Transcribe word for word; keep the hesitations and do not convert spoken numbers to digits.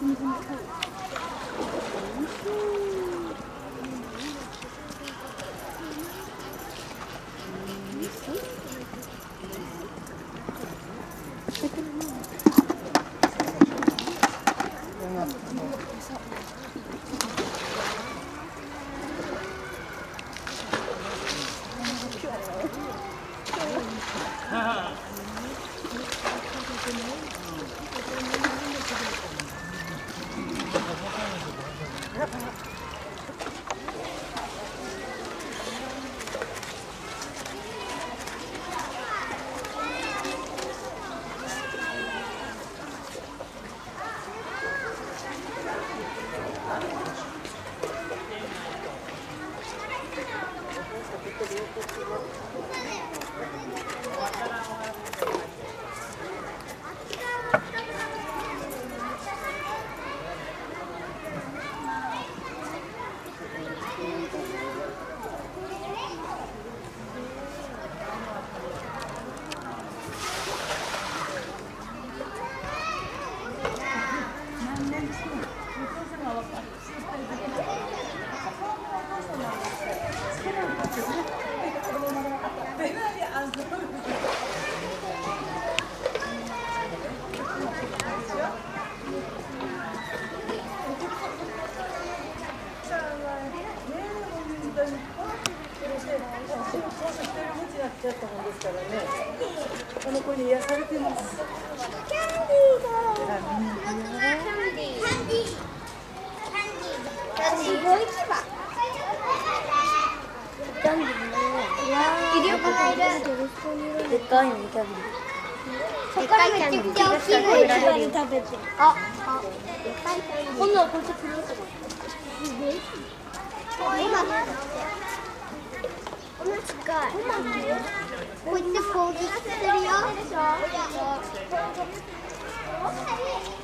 ちゃったもんですからね。この子に癒されてます。 キャンディーが。キャンディー。キャンディー。キャンディー。すごい牙。キャンディーね。いるよ、この間。でっかいのキャンディー。そこからめちゃくちゃ大きいの一番に食べてる。あ、あ、でっかいキャンディー。今度はこっち来るとこ。すごい。今の。近い。こうやってポーズしてるよ。